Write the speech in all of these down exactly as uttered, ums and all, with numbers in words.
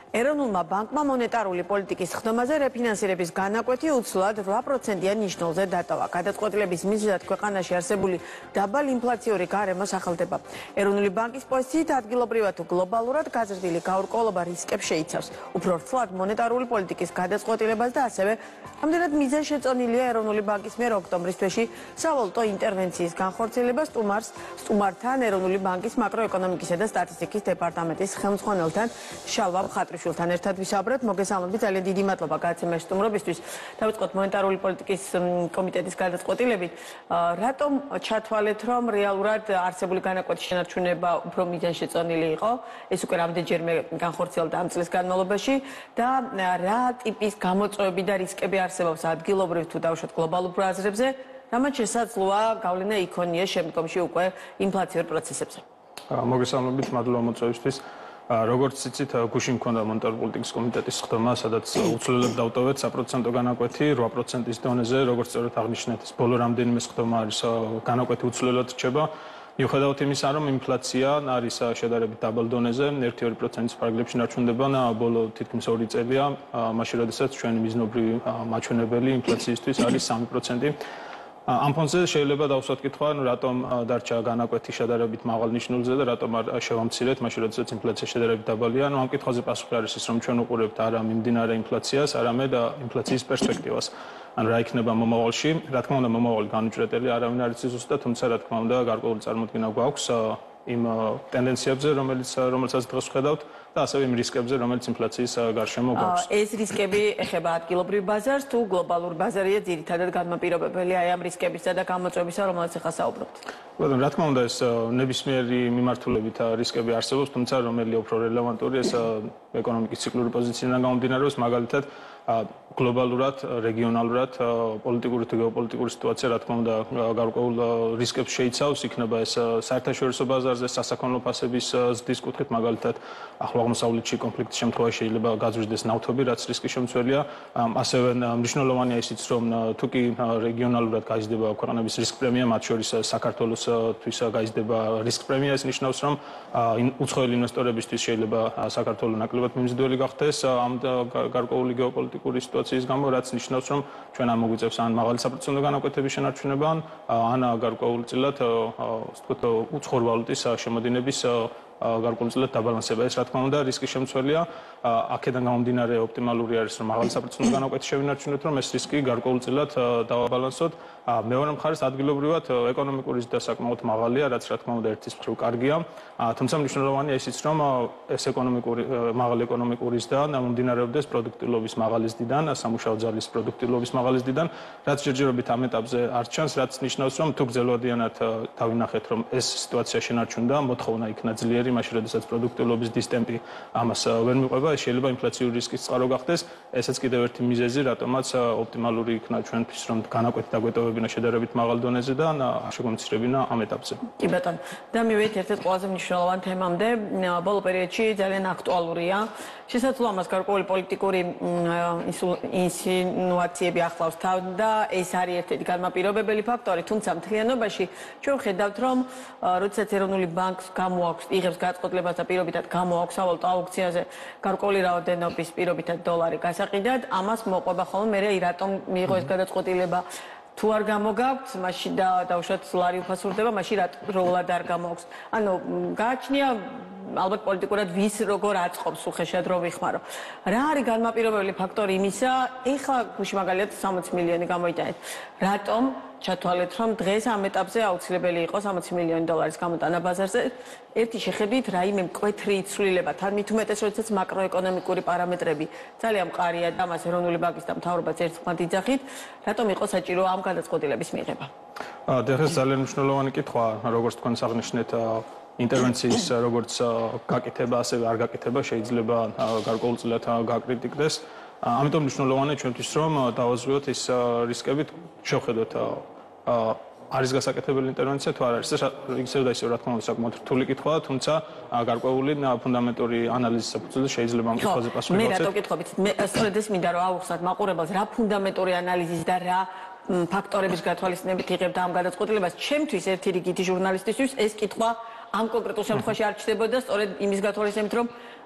ეროვნულმა ბანკმა მონეტარული პოლიტიკის ხდომაზე რეფინანსირების განაკვეთი უცვლად რვა პროცენტიან ნიშნულზე დატოვა. გადაწყვეტილების მიზეზად ქვეყანაში არსებული დაბალი ინფლაციური გარემო სახელდება. ეროვნული ბანკის პოზიციით ადგილობრივად თუ გლობალურად გაზრდილი გაურკვევლობა რისკებს შეიცავს. უფრო რთულად მონეტარული პოლიტიკის გადაწყვეტილებას და ასევე ამდენად მიზანშეწონილია ეროვნული ბანკის მიერ ოქტომბრის თვეში სავალუტო ინტერვენციის განხორციელება სტუმარს სტუმართან ეროვნული ბანკის მაკროეკონომიკისა და სტატისტიკის დეპარტამენტის ხელმძღვანელთან შალვა მხატვრიშვილთან ერთად ვისაუბრეთ. მოგესალმებით, ძალიან დიდი მადლობა გადაცემაში სტუმრობისთვის. დავიწყოთ მონეტარული პოლიტიკის კომიტეტის გადაწყვეტილებით. რატომ ჩათვალეთ, რომ რეალურად არსებული განაკვეთის შენარჩუნება უფრო მიზანშეწონილი იყო? ეს უკვე რამდენჯერმე განხორციელდა ამ წლის განმავლობაში და რა ტიპის გამოწვევები და რისკები არსებობს ადგილობრივ თუ დავუშვათ გლობალურ აზრებზე, რამაც შესაძლოა გავლენა იქონიეს შემდგომში უკვე ინფლაციურ პროცესებზე. მოგესალმებით, მადლობა მოწვევისთვის. როგორც იცით, გუშინ მქონდა მონეტარული პოლიტიკის კომიტეტის ხდომა, სადაც უცვლელად დავტოვეთ საპროცენტო განაკვეთი რვა პროცენტის დონეზე, როგორც სწორედ აღნიშნეთ, ეს ბოლო რამდენიმე ხდომა არის განაკვეთი უცვლელად რჩება. მიუხედავად იმისა, რომ ინფლაცია არის შედარებით დაბალ დონეზე, ერთი ორი პროცენტის ფარგლებში ნარჩუნდება, ბოლო თითქმის ორი წელია, მაშინ როდესაც ჩვენი მიზნობრივი მაჩვენებელი ინფლაციისთვის არის სამი პროცენტი. ამ ფონზე შეიძლება დავსვათ კითხვა, რატომ დარჩა განაკვეთი შედარებით მაღალ ნიშნულზე და რატომ არ შევამცირეთ, მაშინ როდესაც ინფლაცია შედარებით დაბალია. ამ კითხვაზე პასუხი არის ის, რომ ჩვენ უყურებთ არა მიმდინარე ინფლაციას, არამედ ინფლაციის პერსპექტივას. ან რა იქნება მომავალში. რა თქმა უნდა, მომავალი განუჭრეტელი არავინ არ იცის ზუსტად, თუმცა რა თქმა უნდა, გარკვეული წარმოდგენა გვაქვს იმ ტენდენციებზე, რომელიც რომელსაც დღეს ვხედავთ და ასევე იმ რისკებზე, რომელიც ინფლაციის გარშემო გვაქვს. ეს რისკები ეხება ადგილობრივ ბაზარს თუ გლობალურ ბაზარია ძირითადად განმაპირობებელი აი ამ რისკებისა და გამოწვევისა, რომელსაც ახლა საუბრობთ? ბატონო, რა თქმა უნდა, ეს ნებისმიერი მიმართულებით რისკები არსებობს, თუმცა რომელი უფრო რელევანტური ეს ეკონომიკის ციკლური პოზიციიდან გამომდინარეობს, მაგალითად გლობალურად, რეგიონალურად, პოლიტიკური თუ გეოპოლიტიკური სიტუაცია, რა თქმა უნდა, გარკვეულ რისკებს შეიცავს, იქნება ეს საერთაშორისო ბაზარზე, სასაქონლო ფასების ზრდის კუთხით, მაგალითად, ახლო აღმოსავლეთში კონფლიქტის შემთხვევაში შეიძლება გაძვირდეს ნავთობი, რაც რისკის შემცველია. ასევე მნიშვნელოვანია ისიც, რომ თუ კი რეგიონალურად გაიზრდება ქვეყნების რისკ პრემია, მათ შორის საქართველოსთვის გაიზრდება რისკ პრემია, ეს ნიშნავს, რომ უცხოელი ინვესტორებისთვის შეიძლება საქართველო ნაკლებად მიმზიდველი გახდეს ამ გარკვეული გეოპოლიტიკური სიტუაციის გამო, რაც ნიშნავს, რომ ჩვენ ამ მოგვიწევს ან მაღალი საპროცენტო განაკვეთების შენარჩუნება, ან გარკვეულწილად, ასე ვთქვათ, უცხოური ვალუტის შემოდინების გარკვეულწილად დაბალანსება. ეს რა თქმა უნდა რისკის შემცველია. აქედან გამომდინარე ოპტიმალური არის, რომ მაღალი საპროცენტო განაკვეთი შევინარჩუნოთ, რომ ეს რისკი გარკვეულწილად დავაბალანსოთ. მეორე მხარეს ადგილობრივად ეკონომიკური ზრდა საკმაოდ მაღალია, რაც რა თქმა უნდა ერთის მხრივ კარგია. თუმცა მნიშვნელოვანია ისიც, რომ ეს ეკონომიკური მაღალი ეკონომიკური ზრდა მომდინარეობდეს პროდუქტიულობის მაღალი ზრდიდან, სამუშაო ძალის პროდუქტიულობის მაღალი ზრდიდან, რაც ჯერჯერობით ამ ეტაპზე არ ჩანს, რაც ნიშნავს, რომ თუ გრძელვადიანად დავინახეთ, რომ ეს სიტუაცია შენარჩუნდა, მოთხოვნა იქნა ძლიერი, მაშინ როდესაც პროდუქტიულობის დისტემპი ამას ვერ მიყვება, შეიძლება ინფლაციური რისკის წყარო გახდეს. ესეც კიდევ ერთი მიზეზი, რატომაც ოპტიმალური იქნა ჩვენთვის, რომ განაკვეთი დაგვეტოვებინა შედარებით მაღალ დონეზე და შეგვემცირებინა ამ ეტაპზე. კი ბატონო, და მივედით ერთ-ერთ ყველაზე მნიშვნელოვან თემამდე, ბოლო პერიოდში ძალიან აქტუალურია. შესაძლოა მას გარკვეული პოლიტიკური ინსინუაციები ახლავს თან და ეს არის ერთ-ერთი განმაპირობებელი ფაქტორი, თუმცა მთლიანობაში ჩვენ ვხედავთ, რომ როდესაც ეროვნული ბანკს გამოაქვს იღებს გადაწყვეტილებას და პირობითად გამოაქვს სავალუტო აუქციაზე გარკვეული რაოდენობის პირობითად დოლარი გასაყიდად, ამას მოყვება ხოლმე მე რატომ მიიღო ეს გადაწყვეტილება. თუ არ გამოგაქვთ, მაშინ და დავუშვათ ლარი უფასურდება, მაშინ რატომ არ გამოაქვს. ანუ გააჩნია ალბათ პოლიტიკურად ვის როგორ აწყობს უხეშად რო ვიხმარო. რა არის განმაპირობებელი ფაქტორი იმისა, ეხლა გუშინ მაგალითად სამოცი მილიონი გამოიტანეთ. რატომ ჩათვალეთ, რომ დღეს ამ ეტაპზე აუცილებელი იყო სამოცი მილიონი დოლარის გამოტანა ბაზარზე? ერთი შეხედვით რაიმე მკვეთრი იცვლილება, თან მით უმეტეს, როდესაც მაკროეკონომიკური პარამეტრები ძალიან მყარია და მას ეროვნული ბანკის და მთავრობაც ერთხმად იძახით, რატომ იყო საჭირო ამ გადაწყვეტილების მიღება? დღეს ძალიან მნიშვნელოვანი კითხვა, როგორც თქვენ აღნიშნეთ, ინტერვენციის როგორც გაკეთება, ასევე არ გაკეთება შეიძლება გარკვეულწილად გაკრიტიკდეს. ამიტომ მნიშვნელოვანია ჩვენთვის, რომ დავაზღვიოთ ის რისკები, შევხედოთ არის გასაკეთებელი ინტერვენცია თუ არ არის. ისევ და ისევ რა თქმა უნდა საკმაოდ რთული კითხვაა, თუმცა გარკვეული ფუნდამენტური ანალიზის საფუძველზე შეიძლება ამ კითხვაზე პასუხი მე რატო კითხობთ? მე სწორედ ეს მინდა რომ ავუხსნათ მაყურებელს, რა ფუნდამენტური ანალიზის და რა ფაქტორების გათვალისწინებით იღებდა ამ გადაწყვეტილებას. ჩემთვის ერთი რიგითი ჟურნალისტისთვის ეს კითხვა ამ კონკრეტულ შემთხვევაში არ ჩნდებოდა სწორედ იმის გათვალისწინებით, რომ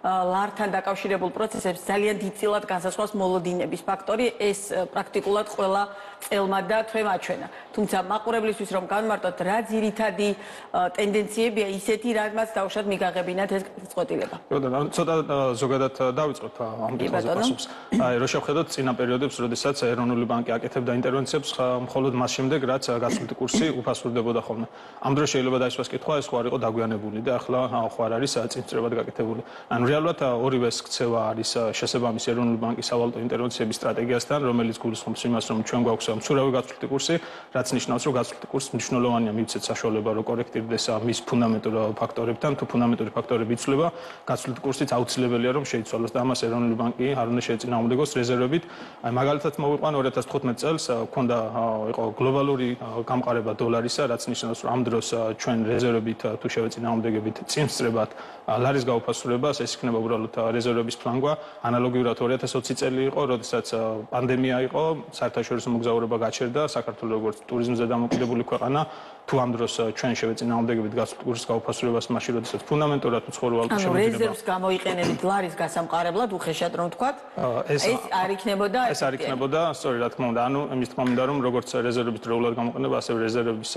ლართან დაკავშირებულ პროცესებს ძალიან დიდწილად განსაზღვრავს მოლოდინების ფაქტორი, ეს პრაქტიკულად ყველა წელმა და თვემ აჩვენა. თუმცა მაყურებლისთვის რომ განმარტოთ, რა ძირითადი ტენდენციებია ისეთი, რამაც დავუშვათ მიგაღებინათ ეს წყვეტილება. ბატონო, ცოტა ზოგადად დავიწყოთ ამ კითხვაზე პასუხს. აი, რო შევხედოთ წინა პერიოდებს, როდესაც ეროვნული ბანკი აკეთებდა ინტერვენციებს, მხოლოდ მას შემდეგ, რაც გაცვლითი კურსი უფასურდებოდა ხოლმე. ამ დროს შეიძლება დაისვას კითხვა, ეს ხო არ იყო დაგვიანებული და ახლა ხო არ არის წინწრებად გაკეთებული. ანუ რეალურად ორივეს ქცევა არის შესაბამისი ეროვნული ბანკის სავალუტო ინტერვენციების სტრატეგიასთან, რომელიც გულისხმობს იმას, რომ ჩვენ გვაქვს მცურავი გაცვლითი კურსი, რაც ნიშნავს, რომ გაცვლითი კურსი მნიშვნელოვანია მივცეთ საშუალება, რომ კორექტირდეს მის ფუნდამენტურ ფაქტორებთან, თუ ფუნდამენტური ფაქტორები იცვლება, გაცვლითი კურსიც აუცილებელია, რომ შეიცვალოს და ამას ეროვნული ბანკი არ უნდა შეეწინააღმდეგოს რეზერვებით. აი მაგალითად მოვიყვან ორი ათას თხუთმეტ წელს ქონდა იყო გლობალური გამყარება დოლარისა, რაც ნიშნავს, რომ ამ დროს ჩვენ რეზერვებით თუ შევეწინააღმდეგებით წინსწრებად ლარის გაუფასურებას, ეს იქნება უბრალოდ რეზერვების ფლანგვა. ანალოგიურად ორი ათას ოცი წელი იყო, როდესაც პანდემია იყო, საერთაშორისო მოგზაურობა გაჩერდა, საქართველოს როგორც ტურიზმზე დამოკიდებული ქვეყანა, თუ ამ დროს ჩვენ შევეწინააღმდეგებით გაცვლითი კურსის გაუფასურებას, მაშინ როდესაც ფუნდამენტურად უცხოური ვალუტა შემოდინება. ანუ რეზერვს გამოიყენებით ლარის გასამყარებლად, უხეშად რომ ვთქვათ, ეს არ იქნებოდა ეს არ იქნებოდა, სწორი რა თქმა უნდა, ანუ იმის თქმა მინდა რომ როგორც რეზერვების დროულად გამოყენება, ასევე რეზერვების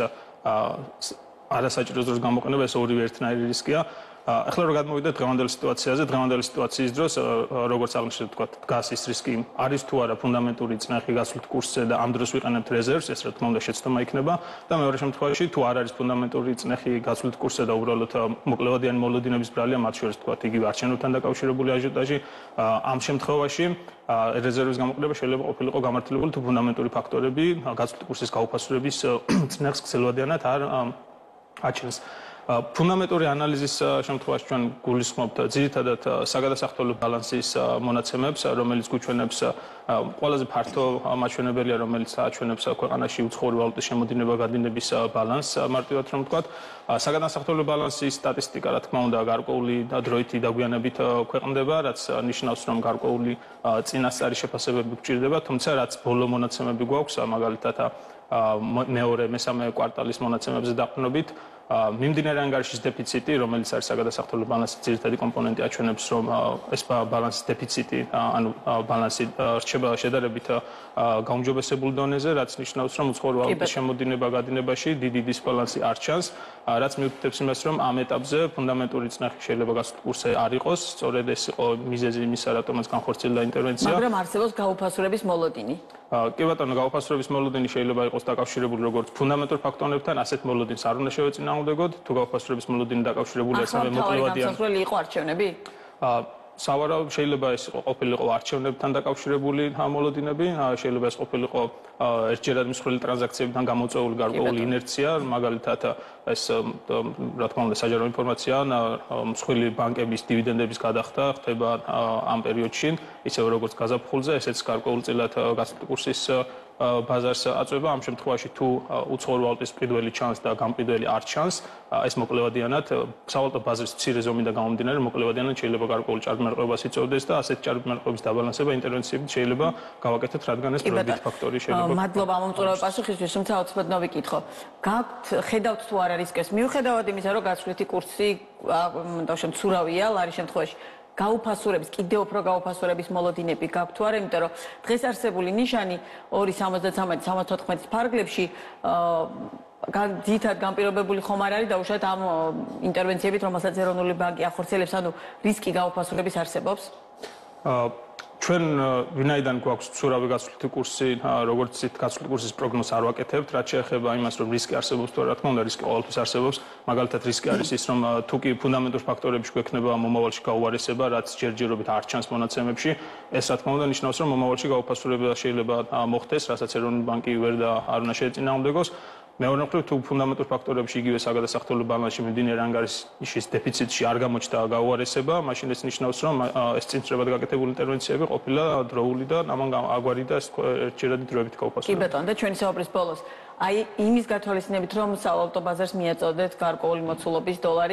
არასაჭირო დროს გამოყენება, ეს ორივე ერთნაირი რისკია. ახლა რო გადმოვიდეთ დღევანდელ სიტუაციაზე, დღევანდელი სიტუაციის დროს როგორც აღნიშნეთ, თქვა, დგას ის რისკი, არის თუ არა ფუნდამენტური წნეხი გაცვლით კურსზე და ამ დროს ვიყენებთ რეზერვს, ეს რა თქმა უნდა შეცდომა იქნება და მეორე შემთხვევაში თუ არ არის ფუნდამენტური წნეხი გაცვლით კურსზე და უბრალოდ მოკლევადიანი მოლოდინების ბრალია, მათ შორის თქვა, იგივე არჩევნებთან დაკავშირებული აჟიოტაჟი, ამ შემთხვევაში რეზერვის გამოყენება შეიძლება ყოფილიყო გამართლებული თუ ფუნდამენტური ფაქტორები გაცვლით კურსის გაუფასურების წნეხს ქსელვადიანად არ აჩენს. ფუნდამენტური ანალიზის შემთხვევაში ჩვენ გულისხმობთ ძირითადად საგადასახდელო ბალანსის მონაცემებს, რომელიც გვიჩვენებს ყველაზე ფართო მაჩვენებელია, რომელიც აჩვენებს ქვეყანაში უცხოური ვალუტის შემოდინება გადინების ბალანსს, მარტივად რომ ვთქვათ. საგადასახდელო ბალანსის სტატისტიკა, რა თქმა უნდა, გარკვეული დროითი დაგვიანებით ქვეყნდება, რაც ნიშნავს, რომ გარკვეული წინასწარი შეფასებები გვჭირდება, თუმცა რაც ბოლო მონაცემები გვაქვს, მაგალითად მეორე, მესამე კვარტალის მონაცემებზე დაყრდნობით, მიმდინარე ანგარიშის დეფიციტი, რომელიც არის საგადასახდელო ბალანსის ძირითადი კომპონენტი, აჩვენებს, რომ ეს ბალანსის დეფიციტი, ანუ ბალანსი რჩება შედარებით გაუმჯობესებულ დონეზე, რაც ნიშნავს, რომ უცხოური ვალუტის შემოდინება გადინებაში დიდი დისბალანსი არ ჩანს, რაც მიუთითებს იმას, რომ ამ ეტაპზე ფუნდამენტური წნეხი შეიძლება გაცვლით კურსზე არ იყოს, სწორედ ეს იყო მიზეზი იმისა, რატომაც განხორციელდა ინტერვენცია. მაგრამ არსებობს გაუფასურების მოლოდინი. კი ბატონო, გაუფასურების მოლოდინი შეიძლება იყოს დაკავშირებული როგორც ფუნდამენტურ ფაქტორებთან, ასეთ მოლოდინს არ უნდა შევეწინააღმდეგოთ, თუ გაუფასურების მოლოდინი დაკავშირებულია სამე მოკლევადიან. ახლა თავი იყო არჩევნები? სავარაუდოდ შეიძლება ეს ყოფილიყო არჩევნებთან დაკავშირებული მოლოდინები, შეიძლება ეს ყოფილიყო ერთჯერად მსხვილი ტრანზაქციებთან გამოწვეული გარკვეული ინერცია, მაგალითად ეს რა თქმა უნდა საჯარო ინფორმაცია, მსხვილი ბანკების დივიდენდების გადახდა ხდება ამ პერიოდში, ისევე როგორც გაზაფხულზე, ესეც გარკვეულწილად გაცვლითი კურსის ბაზარს აწვება. ამ შემთხვევაში თუ უცხოური ვალუტის მყიდველი ჩანს და გამყიდველი არ ჩანს, ეს მოკლევადიანად სავალუტო ბაზრის მცირე ზომიდან გამომდინარე, მოკლევადიანად შეიძლება გარკვეული ჭარბმერყევას იწვევდეს და ასეთ ჭარბმერყევების დაბალანსება ინტერვენციებით შეიძლება გავაკეთოთ, რადგან ეს პრობლემის ფაქტორი შეიძლება. მადლობა ამომწურავი პასუხისთვის, თუმცა ოცდაოთხ ვიკითხო. გაქვთ ხედავთ თუ არა რისკებს, მიუხედავად იმისა, რომ გაცვლითი კურსი მცურავია ლარის შემთხვევაში. გაუფასურების, კიდევ უფრო გაუფასურების მოლოდინები გაქვთ თუ არა, იმიტომ რომ დღეს არსებული ნიშანი ორი სამოცდათრამეტი სამოცდათოთხმეტის ფარგლებში ძირითადად განპირობებული ხომ არ არის დაუშვათ ამ ინტერვენციებით, რომელსაც ეროვნული ბანკი ახორციელებს, ანუ რისკი გაუფასურების არსებობს? ჩვენ ვინაიდან გვაქვს მცურავი გაცვლითი კურსი, როგორც იცით, გაცვლითი კურსის პროგნოზს არ ვაკეთებთ, რაც შეეხება იმას, რომ რისკი არსებობს თუ არა, რა თქმა უნდა, რისკი ყოველთვის არსებობს. მაგალითად, რისკი არის ის, რომ თუ კი ფუნდამენტურ ფაქტორებში გვექნება მომავალში გაუარესება, რაც ჯერჯერობით არ ჩანს მონაცემებში, ეს რა თქმა უნდა ნიშნავს, რომ მომავალში გაუფასურება შეიძლება მოხდეს, რასაც ეროვნული ბანკი ვერ და არ უნდა შეეწინააღმდეგოს. მეორე მხრივ, თუ ფუნდამენტურ ფაქტორებში იგივე საგადასახდელო ბალანსში მიმდინარე ანგარიშის დეფიციტში არ გამოჩნდა გაუარესება, მაშინ ეს ნიშნავს, რომ ეს წინსწრებად გაკეთებული ინტერვენციები ყოფილა დროული და ამან აგვარი და ერთჯერადი დროებით გაუფასურდა. კი ბატონო, და ჩვენი საუბრის ბოლოს აი იმის გათვალისწინებით, რომ სავალუტო ბაზარს მიაწოდეთ გარკვეული მოცულობის დოლარი,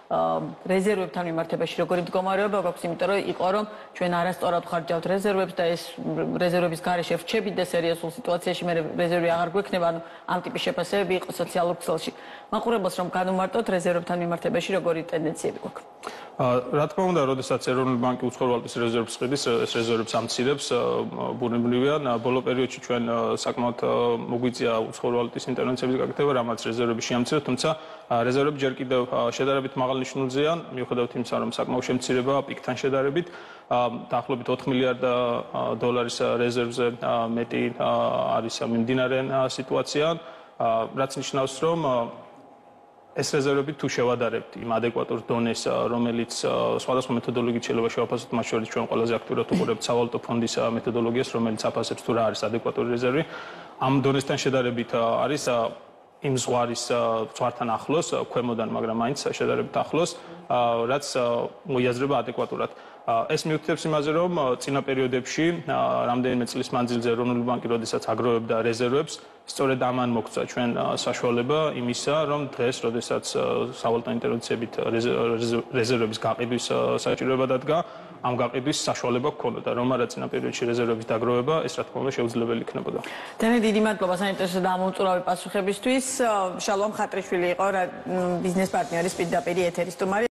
რეზერვებთან მიმართებაში როგორი მდგომარეობა გვაქვს, იმიტომ რომ იყო რომ ჩვენ არასწორად ვხარჯავთ რეზერვებს და ეს რეზერვების გარეშე ვრჩებით და სერიოზულ სიტუაციაში მე რეზერვი აღარ გვექნება, ანუ ამ ტიპის შეფასებები იყო სოციალურ ქსელში. მაყურებელს რომ განვმარტოთ რეზერვებთან მიმართებაში როგორი ტენდენციები გვაქვს. რა თქმა უნდა, როდესაც ეროვნული ბანკი უცხოურ ვალუტის რეზერვებს ყიდის, ეს რეზერვებს ამცირებს, ბუნებრივია, ბოლო პერიოდში ჩვენ საკმაოდ მოგვიწია უცხოურ ვალუტის ინტერვენციების გაკეთება, რამაც რეზერვები შეამცირებს, თუმცა რეზერვები ჯერ კიდევ შედარებით მაღალ ნიშნულზეა, მიუხედავად იმისა, რომ საკმაო შემცირება პიკთან შედარებით, დაახლოებით ოთხ მილიარდ დოლარის რეზერვზე მეტი არის მიმდინარე სიტუაცია, რაც ნიშნავს, რომ ეს რეზერვები თუ შევადარებთ იმ ადეკვატურ დონეს, რომელიც სხვადასხვა მეთოდოლოგიით შეიძლება შევაფასოთ, მათ შორის ჩვენ ყველაზე აქტიურად უყურებთ სავალუტო ფონდის მეთოდოლოგიას, რომელიც აფასებს თუ რა არის ადეკვატური რეზერვი, ამ დონესთან შედარებით არის იმ ზღვარის ზღვართან ახლოს, ქვემოდან, მაგრამ მაინც შედარებით ახლოს, რაც მოიაზრება ადეკვატურად. ეს მიუთითებს იმაზე, რომ წინა პერიოდებში, რამდენიმე წლის მანძილზე ეროვნული ბანკი, როდესაც აგროვებდა რეზერვებს, სწორედ ამან მოგცა ჩვენ საშუალება იმისა, რომ დღეს, როდესაც სავალუტო ინტერვენციებით რეზერვების გაყიდვის საჭიროება დადგა, ამ გაყიდვის საშუალება გქონოდა, რომ არა წინა პერიოდში რეზერვების დაგროვება, ეს რა თქმა უნდა შეუძლებელი იქნებოდა. ძალიან დიდი მადლობა საინტერესო და ამომწურავი პასუხებისთვის. შალომ ხატრიშვილი იყო ბიზნეს პარტნიორის პირდაპირ ეთერის სტუმარი.